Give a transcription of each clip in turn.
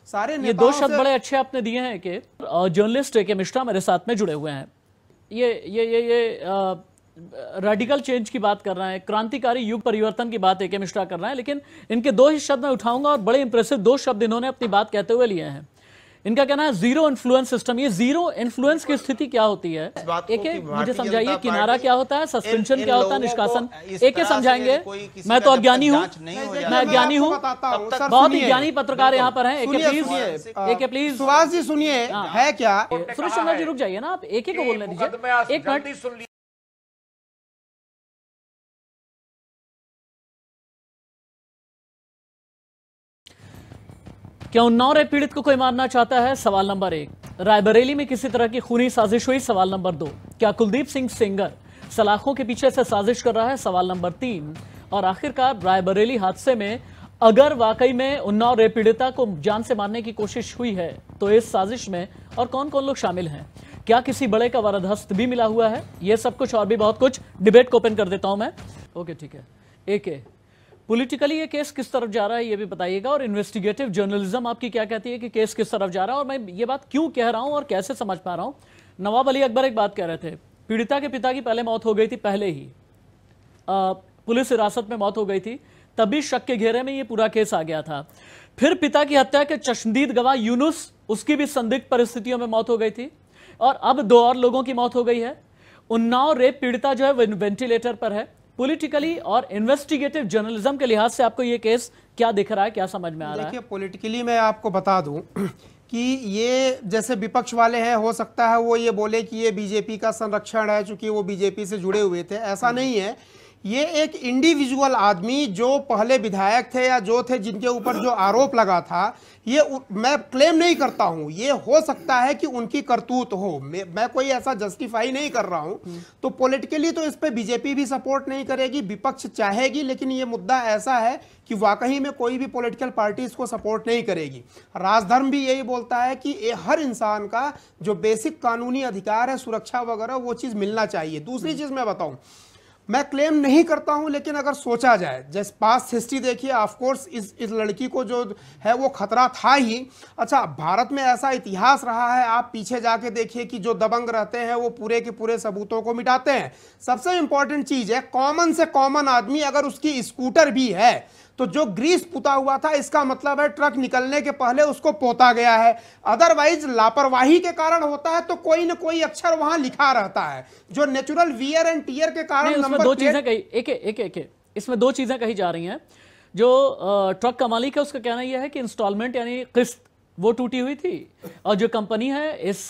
सारे ये दो शब्द बड़े अच्छे आपने दिए हैं कि जर्नलिस्ट ए के मिश्रा मेरे साथ में जुड़े हुए हैं। ये रेडिकल चेंज की बात कर रहे हैं, क्रांतिकारी युग परिवर्तन की बात ए के मिश्रा कर रहे हैं, लेकिन इनके दो ही शब्द मैं उठाऊंगा और बड़े इंप्रेसिव दो शब्द इन्होंने अपनी बात कहते हुए लिए हैं। इनका कहना है जीरो इन्फ्लुएंस सिस्टम। ये जीरो इन्फ्लुएंस की स्थिति क्या होती है? एक मुझे समझाइए, किनारा क्या होता है, सस्पेंशन क्या होता है, निष्कासन एक समझाइए। मैं तो अज्ञानी हूँ, मैं अज्ञानी हूँ, बहुत ही ज्ञानी पत्रकार यहाँ पर हैं। एक प्लीज सुभाष जी सुनिए, है क्या? सुरेश चंद्र जी रुक जाइए ना, आप एक को बोलने दीजिए, एक मिनट। क्या उन्नाव रेप पीड़ित को कोई मारना चाहता है? सवाल नंबर 1। रायबरेली में किसी तरह की खूनी साजिश हुई? सवाल नंबर 2। क्या कुलदीप सिंह सेंगर सलाखों के पीछे से साजिश कर रहा है? सवाल नंबर 3। और आखिरकार रायबरेली हादसे में अगर वाकई में उन्नाव रेप पीड़िता को जान से मारने की कोशिश हुई है तो इस साजिश में और कौन कौन लोग शामिल हैं? क्या किसी बड़े का वरदहस्त भी मिला हुआ है? यह सब कुछ और भी बहुत कुछ डिबेट को ओपन कर देता हूं मैं। ओके ठीक है। एक पॉलिटिकली ये केस किस तरफ जा रहा है ये भी बताइएगा, और इन्वेस्टिगेटिव जर्नलिज्म आपकी क्या कहती है कि केस किस तरफ जा रहा है, और मैं ये बात क्यों कह रहा हूं और कैसे समझ पा रहा हूं। नवाब अली अकबर एक बात कह रहे थे, पीड़िता के पिता की पहले मौत हो गई थी, पहले ही पुलिस हिरासत में मौत हो गई थी, तभी शक के घेरे में ये पूरा केस आ गया था। फिर पिता की हत्या के चश्मदीद गवाह यूनुस, उसकी भी संदिग्ध परिस्थितियों में मौत हो गई थी, और अब 2 और लोगों की मौत हो गई है। उन्नाव रेप पीड़िता जो है वेंटिलेटर पर है। पॉलिटिकली और इन्वेस्टिगेटिव जर्नलिज्म के लिहाज से आपको ये केस क्या दिख रहा है, क्या समझ में आ रहा है? देखिए, पॉलिटिकली मैं आपको बता दूं कि ये जैसे विपक्ष वाले हैं, हो सकता है वो ये बोले कि ये बीजेपी का संरक्षण है चूंकि वो बीजेपी से जुड़े हुए थे। ऐसा नहीं है। ये एक इंडिविजुअल आदमी जो पहले विधायक थे या जो थे जिनके ऊपर जो आरोप लगा था, ये मैं क्लेम नहीं करता हूं, ये हो सकता है कि उनकी करतूत हो, मैं कोई ऐसा जस्टिफाई नहीं कर रहा हूं। तो पॉलिटिकली तो इस पे बीजेपी भी सपोर्ट नहीं करेगी, विपक्ष चाहेगी, लेकिन ये मुद्दा ऐसा है कि वाकई में कोई भी पॉलिटिकल पार्टी इसको सपोर्ट नहीं करेगी। राजधर्म भी यही बोलता है कि हर इंसान का जो बेसिक कानूनी अधिकार है, सुरक्षा वगैरह, वो चीज़ मिलना चाहिए। दूसरी चीज़ मैं बताऊं, मैं क्लेम नहीं करता हूं, लेकिन अगर सोचा जाए, जैसे पास्ट हिस्ट्री देखिए, ऑफ कोर्स इस लड़की को जो है वो खतरा था ही। अच्छा, भारत में ऐसा इतिहास रहा है, आप पीछे जाके देखिए कि जो दबंग रहते हैं वो पूरे के पूरे सबूतों को मिटाते हैं। सबसे इंपॉर्टेंट चीज है, कॉमन से कॉमन आदमी अगर उसकी स्कूटर भी है तो जो ग्रीस पुता हुआ था, इसका मतलब है ट्रक निकलने के पहले उसको पोता गया है। अदरवाइज लापरवाही के कारण होता है तो कोई ना कोई अक्षर वहां लिखा रहता है, जो नेचुरल वियर एंड टियर के कारण नंबर दो चीजें कही, इसमें 2 चीजें कही जा रही हैं। जो ट्रक का मालिक है उसका कहना यह है कि इंस्टॉलमेंट यानी किस्त वो टूटी हुई थी, और जो कंपनी है इस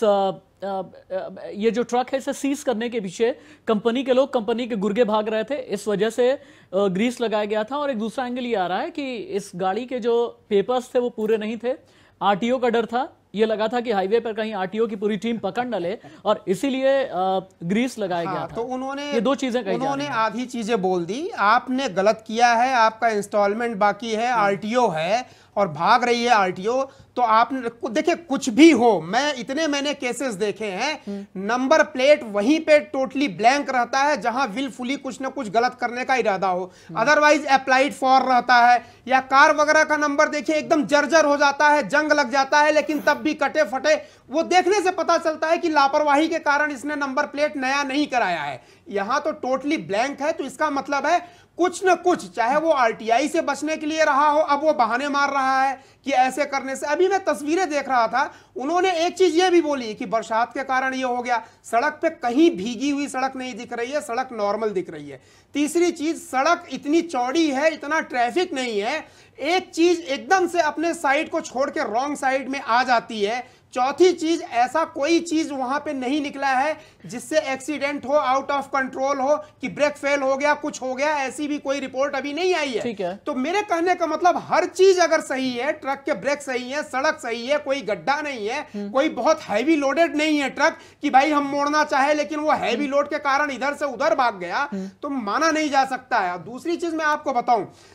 ये जो ट्रक है इसे सीज करने के पीछे कंपनी के लोग, कंपनी के गुर्गे भाग रहे थे, इस वजह से ग्रीस लगाया गया था। और एक दूसरा एंगल ये आ रहा है कि इस गाड़ी के जो पेपर्स थे वो पूरे नहीं थे, आरटीओ का डर था, ये लगा था कि हाईवे पर कहीं आरटीओ की पूरी टीम पकड़ न ले, और इसीलिए ग्रीस लगाया गया था। तो उन्होंने ये 2 चीजें कही, उन्होंने आधी चीजें बोल दी। आपने गलत किया है, आपका इंस्टॉलमेंट बाकी है, आरटीओ है और भाग रही है आरटीओ, तो आपने देखिए कुछ भी हो, मैंने केसेस देखे हैं, नंबर प्लेट वहीं पे टोटली ब्लैंक रहता है जहां विलफुली कुछ ना कुछ गलत करने का इरादा हो, अदरवाइज अप्लाइड फॉर रहता है। या कार वगैरह का नंबर देखिए एकदम जर्जर हो जाता है, जंग लग जाता है, लेकिन तब भी कटे फटे, वो देखने से पता चलता है कि लापरवाही के कारण इसने नंबर प्लेट नया नहीं कराया है। यहां तो टोटली ब्लैंक है, तो इसका मतलब है कुछ न कुछ, चाहे वो आरटीआई से बचने के लिए रहा हो, अब वो बहाने मार रहा है कि ऐसे करने से। अभी मैं तस्वीरें देख रहा था, उन्होंने एक चीज ये भी बोली कि बरसात के कारण ये हो गया, सड़क पे कहीं भीगी हुई सड़क नहीं दिख रही है, सड़क नॉर्मल दिख रही है। तीसरी चीज, सड़क इतनी चौड़ी है, इतना ट्रैफिक नहीं है, एक चीज एकदम से अपने साइड को छोड़ के रॉन्ग साइड में आ जाती है। चौथी चीज, ऐसा कोई चीज वहां पे नहीं निकला है जिससे एक्सीडेंट हो, आउट ऑफ कंट्रोल हो, कि ब्रेक फेल हो गया, कुछ हो गया, ऐसी भी कोई रिपोर्ट अभी नहीं आई है। ठीक है। तो मेरे कहने का मतलब, हर चीज अगर सही है, ट्रक के ब्रेक सही है, सड़क सही है, कोई गड्ढा नहीं है, कोई बहुत हैवी लोडेड नहीं है ट्रक कि भाई हम मोड़ना चाहे लेकिन वो हैवी लोड के कारण इधर से उधर भाग गया, तो माना नहीं जा सकता है। दूसरी चीज मैं आपको बताऊं,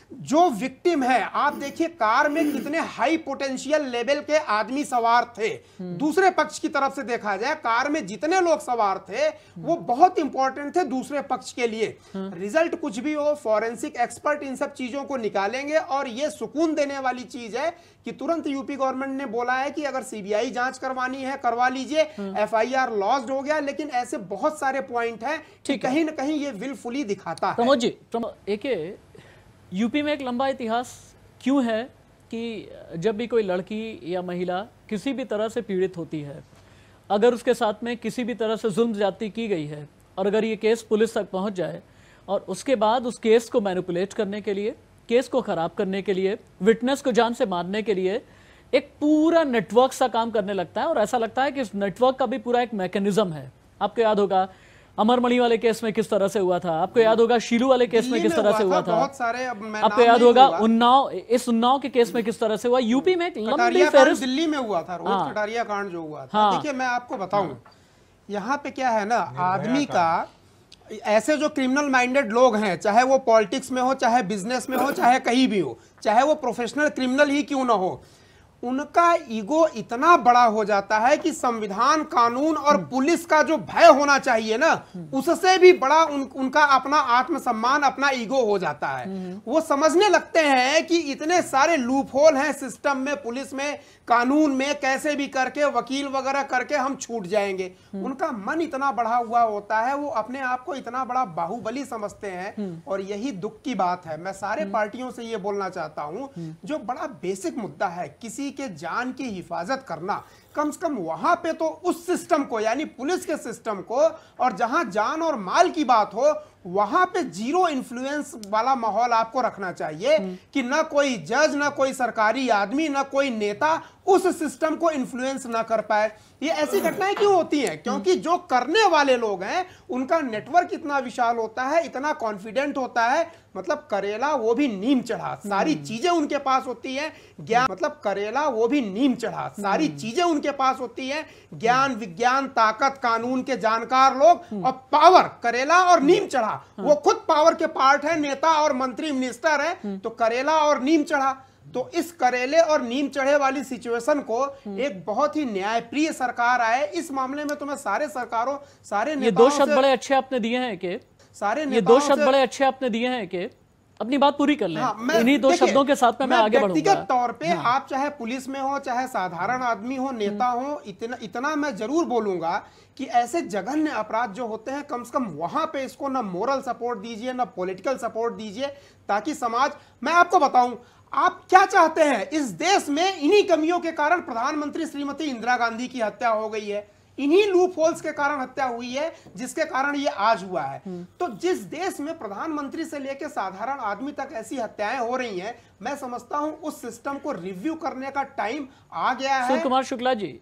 जो विक्टिम है, आप देखिए कार में कितने हाई पोटेंशियल लेवल के आदमी सवार थे। दूसरे पक्ष की तरफ से देखा जाए, कार में जितने लोग सवार थे वो बहुत इंपॉर्टेंट थे दूसरे पक्ष के लिए। रिजल्ट कुछ भी हो, फॉरेंसिक एक्सपर्ट इन सब चीजों को निकालेंगे और ये सुकून देने वाली चीज है कि तुरंत यूपी गवर्नमेंट ने बोला है कि अगर सीबीआई जांच करवानी है करवा लीजिए, एफआईआर लॉस्ड हो गया। लेकिन ऐसे बहुत सारे पॉइंट हैं कि कहीं ना कहीं ये विलफुली दिखाता है। प्रमोद जी, एक यूपी में एक लंबा इतिहास क्यों है कि जब भी कोई लड़की या महिला किसी भी तरह से पीड़ित होती है, अगर उसके साथ में किसी भी तरह से जुल्म ज्यादती की गई है और अगर ये केस पुलिस तक पहुंच जाए और उसके बाद उस केस को मैनिपुलेट करने के लिए, केस को खराब करने के लिए, विटनेस को जान से मारने के लिए एक पूरा नेटवर्क सा काम करने लगता है। और ऐसा लगता है कि इस नेटवर्क का भी पूरा एक मैकेनिज्म है। आपको याद होगा अमरमणि वाले केस में किस तरह से हुआ था, आपको याद होगा शीलू वाले केस में किस तरह से हुआ था, बहुत सारे, आपको याद होगा उन्नाव के केस में किस तरह से हुआ। यूपी में एक लंबी फेरिस्त दिल्ली में हुआ था, रोहित कटारिया कांड जो हुआ था। देखिए मैं आपको बताऊं, यहाँ पे क्या है ना, आदमी का ऐसे जो क्रिमिनल माइंडेड लोग हैं, चाहे वो पॉलिटिक्स में हो, चाहे बिजनेस में हो, चाहे कहीं भी हो, चाहे वो प्रोफेशनल क्रिमिनल ही क्यों ना हो, उनका ईगो इतना बड़ा हो जाता है कि संविधान, कानून और पुलिस का जो भय होना चाहिए ना, उससे भी बड़ा उनका अपना आत्मसम्मान, अपना ईगो हो जाता है। वो समझने लगते हैं कि इतने सारे लूप होल हैं सिस्टम में, पुलिस में, कानून में, कैसे भी करके वकील वगैरह करके हम छूट जाएंगे। उनका मन इतना बढ़ा हुआ होता है, वो अपने आप को इतना बड़ा बाहुबली समझते हैं। और यही दुख की बात है। मैं सारे पार्टियों से ये बोलना चाहता हूं, जो बड़ा बेसिक मुद्दा है, किसी के जान की हिफाजत करना, कम से कम वहां पे तो उस सिस्टम को, यानी पुलिस के सिस्टम को, और जहां जान और माल की बात हो वहां पे जीरो इन्फ्लुएंस वाला माहौल आपको रखना चाहिए कि ना कोई जज, ना कोई सरकारी आदमी, ना कोई नेता उस सिस्टम को इन्फ्लुएंस ना कर पाए। ये ऐसी घटनाएं क्यों होती हैं? क्योंकि जो करने वाले लोग हैं उनका नेटवर्क इतना विशाल होता है, इतना कॉन्फिडेंट होता है, मतलब करेला वो भी नीम चढ़ा, सारी चीजें उनके पास होती है। ज्ञान, मतलब करेला वो भी नीम चढ़ा, सारी चीजें उनके पास होती है। ज्ञान, विज्ञान, ताकत, कानून के जानकार लोग, और पावर, करेला और नीम चढ़ा, वो खुद पावर के पार्ट है, नेता और मंत्री मिनिस्टर है, तो करेला और नीम चढ़ा। तो इस करेले और नीम चढ़े वाली सिचुएशन को एक बहुत ही न्यायप्रिय सरकार आए। इस मामले में तो मैं सारे सरकारों, सारे नेताओं, ये दो शब्द बड़े अच्छे आपने दिए हैं कि सारे ये दो शब्द बड़े अच्छे आपने दिए हैं कि अपनी बात पूरी कर लें। इन्हीं दो शब्दों के साथ में मैं आगे बढ़ूंगा। व्यक्तिगत तौर पे आप चाहे पुलिस में हो, चाहे साधारण आदमी हो, नेता हो, इतना मैं जरूर बोलूंगा कि ऐसे जघन्य अपराध जो होते हैं, कम से कम वहां पे इसको ना मोरल सपोर्ट दीजिए, ना पॉलिटिकल सपोर्ट दीजिए, ताकि समाज, मैं आपको बताऊं, आप क्या चाहते हैं इस देश में? इन्हीं कमियों के कारण प्रधानमंत्री श्रीमती इंदिरा गांधी की हत्या हो गई है, इन्हीं लूप होल्स के कारण हत्या हुई है, जिसके कारण ये आज हुआ है। तो जिस देश में प्रधानमंत्री से लेकर साधारण आदमी तक ऐसी हत्याएं हो रही हैं, मैं समझता हूं उस सिस्टम को रिव्यू करने का टाइम आ गया है। सुनील कुमार शुक्ला जी,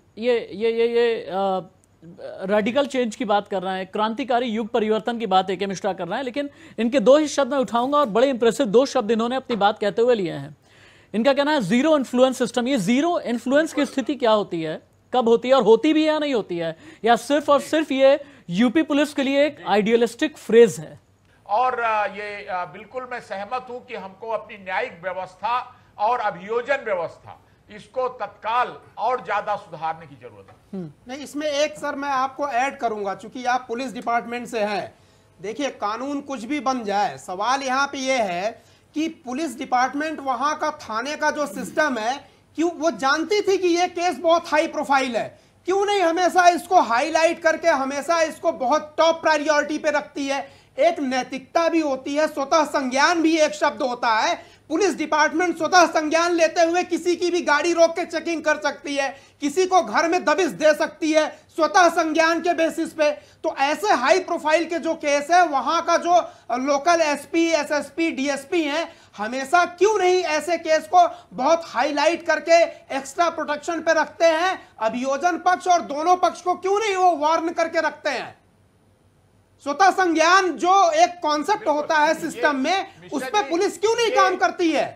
ये रेडिकल चेंज की बात कर रहे हैं, क्रांतिकारी युग परिवर्तन की बात एके मिश्रा कर रहे हैं, लेकिन इनके दो ही शब्द मैं उठाऊंगा और बड़े इंप्रेसिव दो शब्द इन्होंने अपनी बात कहते हुए लिए हैं। इनका कहना है जीरो इन्फ्लुएंस सिस्टम। ये जीरो इन्फ्लुएंस की स्थिति क्या होती है, कब होती है, और होती भी है या नहीं होती है, या सिर्फ और सिर्फ ये यूपी पुलिस के लिए एक आइडियलिस्टिक फ्रेज है? और ये बिल्कुल मैं सहमत हूं कि हमको अपनी न्यायिक व्यवस्था और अभियोजन व्यवस्था, इसको तत्काल और ज्यादा सुधारने की जरूरत है। नहीं, इसमें एक सर मैं आपको ऐड करूंगा, चूंकि आप पुलिस डिपार्टमेंट से हैं। देखिए, कानून कुछ भी बन जाए, सवाल यहाँ पे ये है कि पुलिस डिपार्टमेंट, वहां का थाने का जो सिस्टम है, क्यों वो जानती थी कि ये केस बहुत हाई प्रोफाइल है, क्यों नहीं हमेशा इसको हाईलाइट करके हमेशा इसको बहुत टॉप प्रायोरिटी पे रखती है? एक नैतिकता भी होती है, स्वतः संज्ञान भी एक शब्द होता है। पुलिस डिपार्टमेंट स्वतः संज्ञान लेते हुए किसी की भी गाड़ी रोक के चेकिंग कर सकती है, किसी को घर में दबिश दे सकती है स्वतः संज्ञान के बेसिस पे। तो ऐसे हाई प्रोफाइल के जो केस है, वहां का जो लोकल एसपी, एसएसपी, डीएसपी हैं, हमेशा क्यों नहीं ऐसे केस को बहुत हाईलाइट करके एक्स्ट्रा प्रोटेक्शन पे रखते हैं? अभियोजन पक्ष और दोनों पक्ष को क्यों नहीं वो वार्न करके रखते हैं? स्वतः संज्ञान जो एक कॉन्सेप्ट होता है सिस्टम में, उस पर पुलिस क्यों नहीं काम करती है?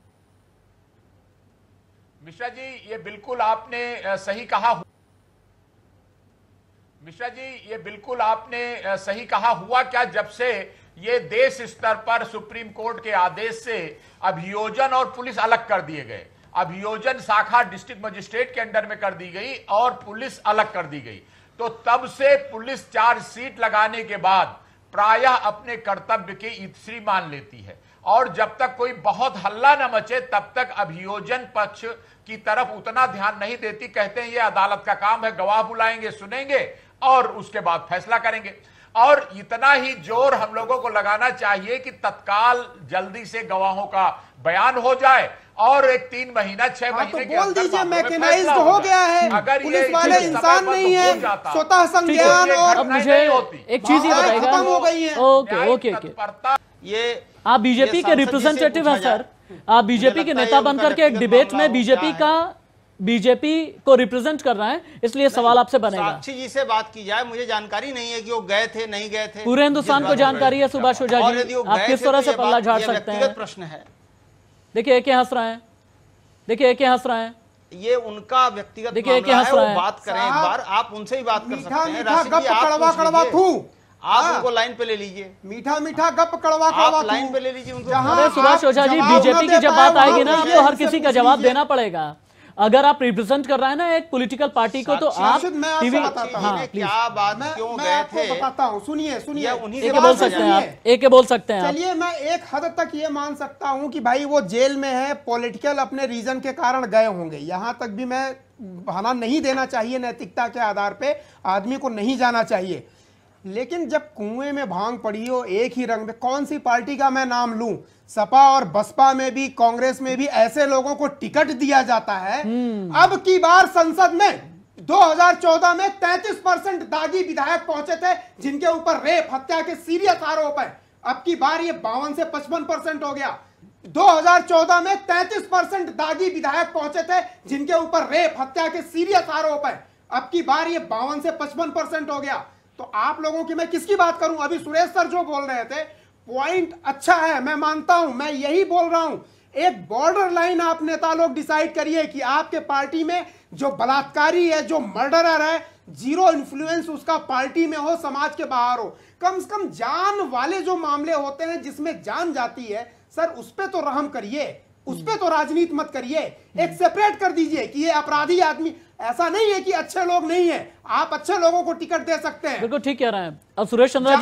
मिश्रा जी, ये बिल्कुल आपने सही कहा। मिश्रा जी, ये बिल्कुल आपने सही कहा। हुआ क्या, जब से ये देश स्तर पर सुप्रीम कोर्ट के आदेश से अभियोजन और पुलिस अलग कर दिए गए। अभियोजन शाखा डिस्ट्रिक्ट मजिस्ट्रेट के अंडर में कर दी गई और पुलिस अलग कर दी गई। तो तब से पुलिस चार्जशीट लगाने के बाद प्रायः अपने कर्तव्य की इत्सरी मान लेती है और जब तक कोई बहुत हल्ला न मचे तब तक अभियोजन पक्ष की तरफ उतना ध्यान नहीं देती। कहते हैं ये अदालत का काम है, गवाह बुलाएंगे, सुनेंगे और उसके बाद फैसला करेंगे। और इतना ही जोर हम लोगों को लगाना चाहिए कि तत्काल जल्दी से गवाहों का बयान हो जाए और एक 3 महीना 6 महीने के बोल दीजिए मैकेनाइज्ड हो गया है। अगर पुलिस वाले इंसान नहीं है, स्वतः संज्ञान और मुझे एक चीज ही बताइएगा। खत्म हो गई है। ओके ये आप बीजेपी के रिप्रेजेंटेटिव हैं सर, आप बीजेपी के नेता बनकर के एक डिबेट में बीजेपी को रिप्रेजेंट कर रहे हैं, इसलिए सवाल आपसे बनेगा। साक्षी जी से बात की जाए, मुझे जानकारी नहीं है कि वो गए थे नहीं गए थे। पूरे हिंदुस्तान को जानकारी है सुभाष ओझा जी, आप किस तरह से पल्ला झाड़ सकते हैं? प्रश्न है। देखिए एके हंस रहे हैं, देखिए एके हंस रहे हैं, ये उनका व्यक्तिगत देखिए मामला है, वो है। बात करें एक बार, आप उनसे ही बात कर सकते हैं। मीठा राशिद जी, आप कड़वा पूछ कड़वा लीजिए। थू, आप उनको लाइन पे ले लीजिए। मीठा गप कड़वा कड़वा आप लाइन पे ले लीजिए उनको। अरे सुभाष ओझा जी, बीजेपी की जब बात आएगी ना, आपको हर किसी का जवाब देना पड़ेगा। अगर आप रिप्रेजेंट कर रहे हैं ना एक पॉलिटिकल पार्टी को, तो आप टीवी क्या बात क्यों गए थे बताता हूँ, सुनिए एक बोल सकते हैं आप, एक बोल सकते हैं। चलिए मैं एक हद तक ये मान सकता हूँ कि भाई वो जेल में है, पॉलिटिकल अपने रीजन के कारण गए होंगे, यहाँ तक भी मैं बहाना नहीं देना चाहिए। नैतिकता के आधार पे आदमी को नहीं जाना चाहिए, लेकिन जब कुएं में भांग पड़ी हो एक ही रंग में, कौन सी पार्टी का मैं नाम लूं, सपा और बसपा में भी कांग्रेस में भी ऐसे लोगों को टिकट दिया जाता है। अब की बार संसद में 2014 में 33% दागी विधायक पहुंचे थे जिनके ऊपर रेप हत्या के सीरियस आरोप है। अब की बार ये 52 से 55% हो गया। 2014 में 33% दागी विधायक पहुंचे थे जिनके ऊपर रेप हत्या के सीरियस आरोप है। अब की बार ये 52 से 55% हो गया। तो आप लोगों की मैं किसकी बात करूं? अभी सुरेश सर जो बोल रहे थे पॉइंट अच्छा है, मैं मानता हूं, मैं यही बोल रहा हूं। एक बॉर्डर लाइन आप नेता लोग डिसाइड करिए कि आपके पार्टी में जो बलात्कारी है, जो मर्डरर है, जीरो इन्फ्लुएंस उसका पार्टी में हो, समाज के बाहर हो। कम से कम जान वाले जो मामले होते हैं जिसमें जान जाती है, सर उस पे तो रहम करिए, उस पे तो राजनीति मत करिए। एक सेपरेट कर दीजिए कि ये अपराधी आदमी, ऐसा नहीं है कि अच्छे लोग नहीं है, आप अच्छे लोगों को टिकट दे सकते हैं। बिल्कुल ठीक कह रहे हैं। अब सुरेश चंद्रा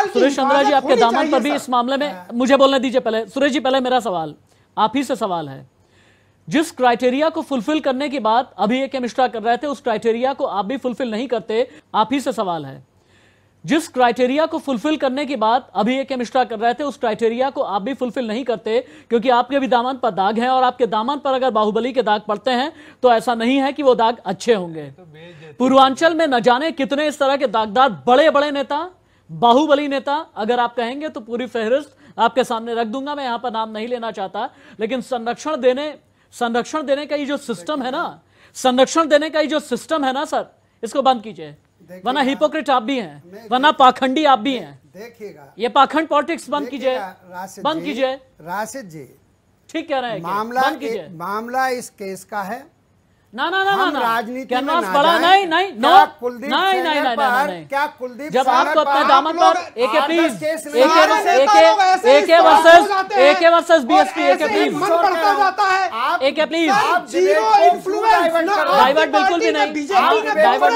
जी आपके दामन पर भी इस मामले में मुझे बोलने दीजिए। पहले सुरेश जी, पहले मेरा सवाल आप ही से सवाल है, जिस क्राइटेरिया को फुलफिल करने की बात अभी एक मिश्रा कर रहे थे, उस क्राइटेरिया को आप भी फुलफिल नहीं करते। आप ही से सवाल है, जिस क्राइटेरिया को फुलफिल करने की बात अभी एक मिश्रा कर रहे थे, उस क्राइटेरिया को आप भी फुलफिल नहीं करते, क्योंकि आपके भी दामन पर दाग हैं और आपके दामन पर अगर बाहुबली के दाग पड़ते हैं तो ऐसा नहीं है कि वो दाग अच्छे होंगे। पूर्वांचल में न जाने कितने इस तरह के दागदार बड़े बड़े नेता, बाहुबली नेता, अगर आप कहेंगे तो पूरी फहरिस्त आपके सामने रख दूंगा। मैं यहां पर नाम नहीं लेना चाहता, लेकिन संरक्षण देने का ये जो सिस्टम है ना, संरक्षण देने का ये जो सिस्टम है ना सर, इसको बंद कीजिए, वरना हिपोक्रेट आप भी हैं, वरना पाखंडी आप भी हैं। देखिएगा, ये पाखंड पॉलिटिक्स बंद कीजिए, बंद कीजिए। राशिद जी ठीक कह रहे हैं, मामला इस केस का है। ना राजनीति कैनवास बड़ा नहीं क्या कुलदीप जब आपको अपने दामन पर AK please AK versus BSP AK please divert बिल्कुल भी नहीं, डाइवर्ट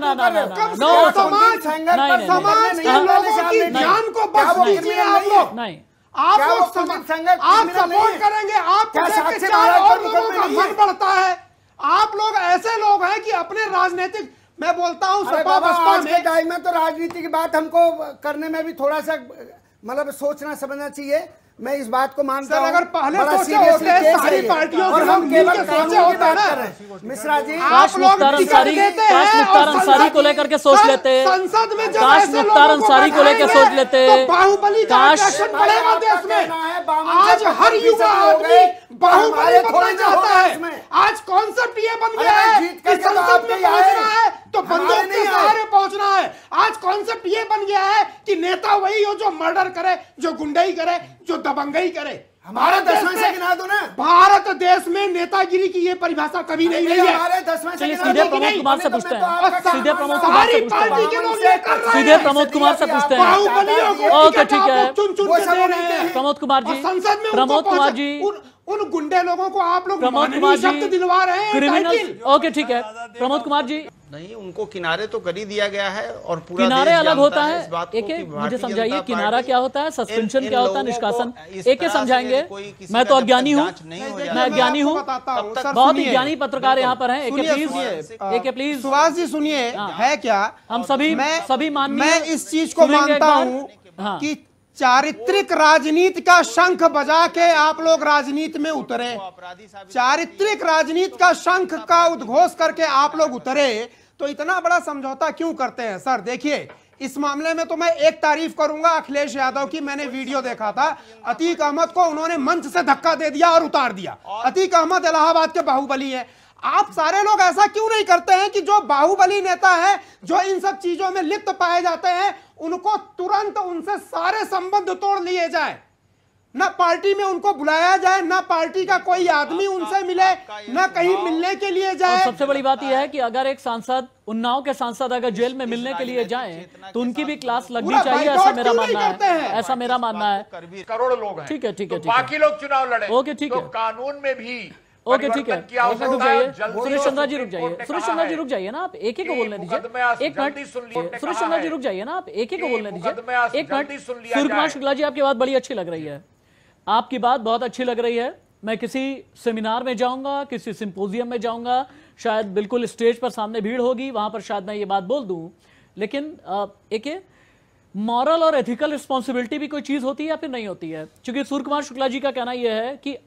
नहीं। आप सपोर्ट करेंगे, आप लोगों का मन बढ़ता है। आप लोग ऐसे लोग हैं कि अपने राजनीतिक, मैं बोलता हूं सपा बसपा में टाइम में तो राजनीति की बात हमको करने में भी थोड़ा सा मतलब सोचना समझना चाहिए। मैं इस बात को मानता हूं, अगर पहले सोचे होते हैं सारी पार्टियों और हम केवल सोचे होता है मिश्रा जी, काश मुख्तार अंसारी को लेकर के सोच लेते, संसद में काश मुख्तार अंसारी को लेकर सोच लेते, बाहुबली का एक्शन बढ़ेगा देश में। आज हर युवा आदमी बाहुबली बनना चाहता है। आज कॉन्सेप्ट ये बन गया है कि संसद में पहुंचना है तो बंदूक के सहारे पहुंचना है। आज कॉन्सेप्ट ये बन गया है कि नेता वही हो जो मर्डर करे, जो गुंडाई करे, जो दबंगई करे। हमारा 10वां से गिना दो ना। भारत देश में नेतागिरी की ये परिभाषा कभी नहीं रही है। हमारे 10वां से चलिए गिना सीधे दो। प्रमोद कुमार से पूछते हैं, सीधे प्रमोद कुमार सारी से पूछते पार्टी हैं, के लोग ये कर रहे सीधे हैं। प्रमोद कुमार से पूछते हैं। बाहुबलियों को ओके, ठीक है। चुन चुन वो के सब दे रहे उनके हैं। हैं। प्रमोद कुमार और जी, संसद में प्रमोद उनको कुमार पहुंचा- जी, उन गुंडे लोगों को आप लोग प्रमोद माननीय कुमार शब्द जी, दिलवा रहे हैं। क्रिमिनल। टाइटिल। ओके, ठीक है। प्रमोद कुमार जी, नहीं, उनको किनारे तो कर ही दिया गया है और पूरा किनारे देश अलग जानता होता है है। इस बात को एक कि एक मुझे भारतीय समझाइए, जनता किनारा पार्टी क्या होता है, सस्पेंशन इन क्या होता है, लोगों को निष्कासन, इस एक तरह एक से समझाएंगे। कोई किसी मैं का तो जब अज्ञानी तक हूँ, जांच नहीं हो देखिए, जाती, मैं ज्ञानी आपको हूँ। बताता हूँ। सर, बहुत ही सुनिए। ज्ञानी पत्रकार यहाँ पर हैं। एक सुनिए, प्लीज, सुनिए। एक प्लीज, सुभाष जी सुनिए, है क्या हम सभी माननीय मैं इस चीज को सुनेंगे एक मानता बार। हूँ हाँ। कि चारित्रिक राजनीति का शंख बजा के आप लोग राजनीति में उतरे। अपराधी साबित चारित्रिक राजनीति का शंख का उद्घोष करके आप लोग उतरे, तो इतना बड़ा समझौता क्यों करते हैं? सर देखिए, इस मामले में तो मैं एक तारीफ करूंगा अखिलेश यादव की। मैंने वीडियो देखा था, अतीक अहमद को उन्होंने मंच से धक्का दे दिया और उतार दिया। अतीक अहमद इलाहाबाद के बाहुबली है। आप सारे लोग ऐसा क्यों नहीं करते हैं कि जो बाहुबली नेता है, जो इन सब चीजों में लिप्त पाए जाते हैं, उनको तुरंत उनसे सारे संबंध तोड़ लिए जाए, ना पार्टी में उनको बुलाया जाए, ना पार्टी का कोई आदमी उनसे मिले, ना कहीं मिलने के लिए और जाए। सबसे बड़ी बात यह है कि अगर एक सांसद, उन्नाव के सांसद अगर जेल में मिलने के लिए जाएं, तो उनकी भी क्लास लगनी पूरा चाहिए, बाइकआउट ऐसा मेरा क्यों नहीं मानना करते है, हैं? ऐसा मेरा मानना है। करोड़ लोग हैं। ठीक है, ठीक है, तो ठीक है। बाकी लोग चुनाव लड़े। ओके, ठीक तो है। कानून में भी ओके, ठीक है। परिवर्तन किया एक मिनट रुक होता है। जाइए, जल्दी सुरेश और चंद्रा जी सुप्रीम रुक जाइए, कोर्ट ने सुरेश कहा चंद्रा जी है रुक जाइए ना, आप एक एक को कि बोलने दीजिए। मुकदमे आज एक जल्दी मिनट, सुन लिए, कोर्ट ने सुरेश कहा चंद्रा जी है रुक जाइए ना, आप एक एक को कि बोलने दीजिए। मुकदमे आज एक मिनट, जल्दी सुन लिया सूर्य कुमार जाए। शुक्ला जी, आपकी बात बड़ी अच्छी लग रही है, आपकी बात बहुत अच्छी लग रही है। मैं किसी सेमिनार में जाऊंगा, किसी सिंपोजियम में जाऊंगा, शायद बिल्कुल स्टेज पर सामने भीड़ होगी, वहां पर शायद मैं ये बात बोल दूं, लेकिन एक मॉरल और एथिकल रिस्पॉन्सिबिलिटी भी कोई चीज होती है या फिर नहीं होती है? क्योंकि सूर्य कुमार शुक्ला जी का कहना यह है कि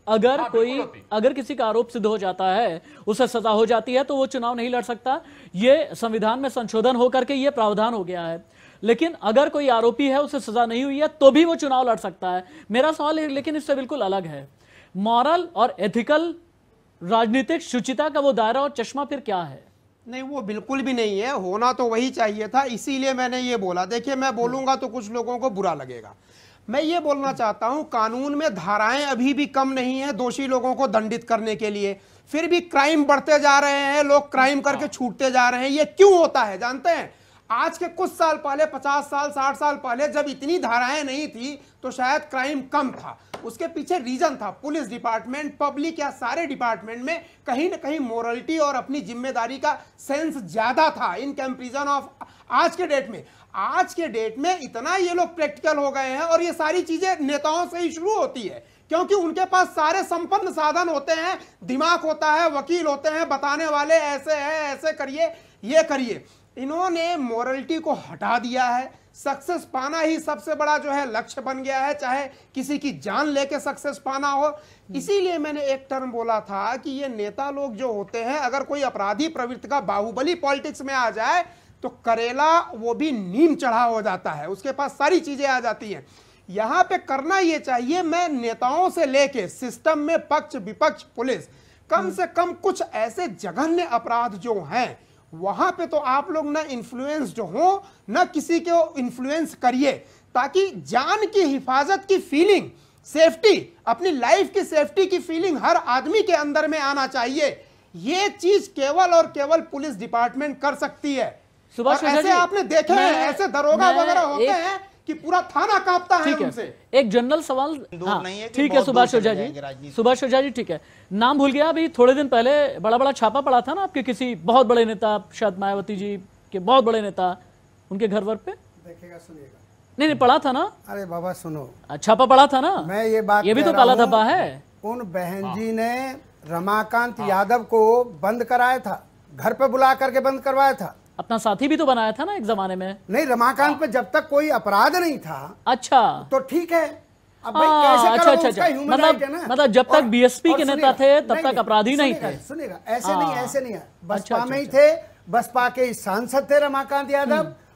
अगर किसी का आरोप सिद्ध हो जाता है, उसे सजा हो जाती है, तो वो चुनाव नहीं लड़ सकता। ये संविधान में संशोधन होकर के ये प्रावधान हो गया है। लेकिन अगर कोई आरोपी है, उसे सजा नहीं हुई है, तो भी वो चुनाव लड़ सकता है। मेरा सवाल लेकिन इससे बिल्कुल अलग है। मॉरल और एथिकल राजनीतिक शुचिता का वो दायरा और चश्मा फिर क्या है? नहीं, वो बिल्कुल भी नहीं है। होना तो वही चाहिए था, इसीलिए मैंने ये बोला। देखिए, मैं बोलूंगा तो कुछ लोगों को बुरा लगेगा। मैं ये बोलना चाहता हूं, कानून में धाराएं अभी भी कम नहीं है दोषी लोगों को दंडित करने के लिए, फिर भी क्राइम बढ़ते जा रहे हैं, लोग क्राइम करके छूटते जा रहे हैं। ये क्यों होता है जानते हैं? आज के कुछ साल पहले, 50 साल 60 साल पहले, जब इतनी धाराएं नहीं थी तो शायद क्राइम कम था। उसके पीछे रीजन था, पुलिस डिपार्टमेंट, पब्लिक या सारे डिपार्टमेंट में कहीं ना कहीं मोरलिटी और अपनी जिम्मेदारी का सेंस ज्यादा था इन कंपैरिजन ऑफ आज के डेट में। आज के डेट में इतना ये लोग प्रैक्टिकल हो गए हैं, और ये सारी चीजें नेताओं से ही शुरू होती है, क्योंकि उनके पास सारे संपन्न साधन होते हैं, दिमाग होता है, वकील होते हैं, बताने वाले ऐसे है, ऐसे करिए, ये करिए। इन्होंने मोरलिटी को हटा दिया है। सक्सेस पाना ही सबसे बड़ा जो है लक्ष्य बन गया है, चाहे किसी की जान लेके सक्सेस पाना हो। इसीलिए मैंने एक टर्म बोला था कि ये नेता लोग जो होते हैं, अगर कोई अपराधी प्रवृत्ति का बाहुबली पॉलिटिक्स में आ जाए तो करेला वो भी नीम चढ़ा हो जाता है, उसके पास सारी चीजें आ जाती हैं। यहां पे करना ये चाहिए, मैं नेताओं से लेके सिस्टम में पक्ष विपक्ष पुलिस, कम से कम कुछ ऐसे जघन्य अपराध जो हैं वहां पे तो आप लोग ना इन्फ्लुएंस्ड हो, ना किसी को इन्फ्लुएंस करिए, ताकि जान की हिफाजत की फीलिंग, सेफ्टी, अपनी लाइफ की सेफ्टी की फीलिंग हर आदमी के अंदर में आना चाहिए। ये चीज केवल और केवल पुलिस डिपार्टमेंट कर सकती है। सुभाष और ऐसे आपने देखे हैं, ऐसे दरोगा वगैरह होते हैं कि पूरा थाना कांपता है उनसे। एक जनरल सवाल, हाँ, नहीं है कि ठीक है बहुत सुभाष दूर ओझा चले जी, जाएंगे राजनीति। सुभाष ओझा जी, ठीक है, नाम भूल गया। अभी थोड़े दिन पहले बड़ा बड़ा छापा पड़ा था ना आपके किसी बहुत बड़े नेता, शायद मायावती जी के बहुत बड़े नेता, उनके घर वर पे देखिएगा, सुनिएगा। नहीं पड़ा था ना? अरे बाबा सुनो, छापा पड़ा था ना? मैं ये बात ये भी कह तो रहा काला हूं, धब्बा है। उन बहन जी ने रमाकांत यादव को बंद कराया था, घर पे बुला करके बंद करवाया था। अपना साथी भी तो बनाया था ना एक जमाने में। नहीं, रमाकांत पे जब तक कोई अपराध नहीं था अच्छा, तो ठीक है। अब भाई कैसे अच्छा, करो, अच्छा, उसका अच्छा। human right है ना। मतलब जब तक और- बीएसपी और के नेता सुनिएगा, थे, तब तक अपराधी नहीं थे। सुनिएगा, ऐसे नहीं, ऐसे नहीं है। बसपा अच्छा, में ही अच्छा। थे, बसपा के सांसद थे रमाकांत यादव,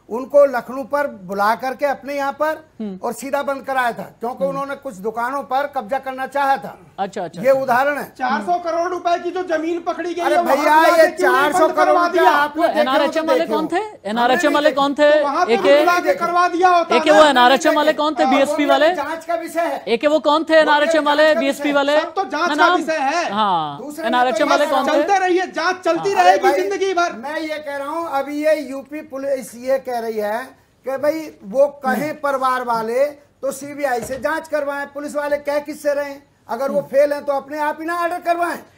उनको लखनऊ पर बुला करके अपने यहाँ पर और सीधा बंद कराया था, क्योंकि उन्होंने कुछ दुकानों पर कब्जा करना चाहा था। अच्छा अच्छा, ये उदाहरण है। 400 करोड़ रुपए की जो जमीन पकड़ी गई अरे है, वहां भैया बुला ये के क्यों नहीं 400 बंद करोड़ करवा रुपया दिया? आपने देखे हो तो एनआरएचएम वाले देखे कौन हो। थे? हमने एनआरएचएम नहीं वाले देखे। कौन थे? तो वहां पे एक बुला के करवा दिया होता एक ना। वो एनआरएचएम वाले कौन थे? हाँ, बीएसपी वो वाले? जांच का विषय है। एक वो कौन थे? एनआरएचएम वाले, जांच का बीएसपी विषय वाले? सब तो जांच का नाम? विषय है। हाँ, दूसरे ने एनआरएचएम तो वाले ये कौन थे? चलते रहिए, जांच चलती अरे रहेगी भाई, जिंदगी भर। मैं ये कह रहा हूं, अभी ये यूपी पुलिस ये कह रही है कि भाई वो कहें परिवार वाले तो सीबीआई से जांच करवाएं। पुलिस वाले कह किससे रहे? अगर वो फेल हैं तो अपने आप ही ना ऑर्डर करवाएं।